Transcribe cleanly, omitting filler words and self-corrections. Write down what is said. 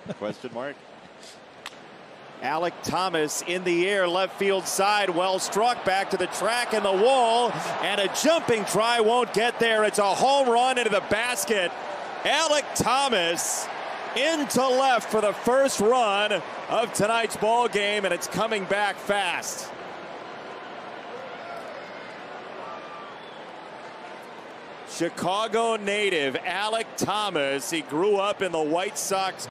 Question mark. Alek Thomas in the air, left field side, well struck, back to the track and the wall, and a jumping try won't get there. It's a home run into the basket. Alek Thomas into left for the first run of tonight's ball game, and it's coming back fast. Chicago native Alek Thomas, he grew up in the White Sox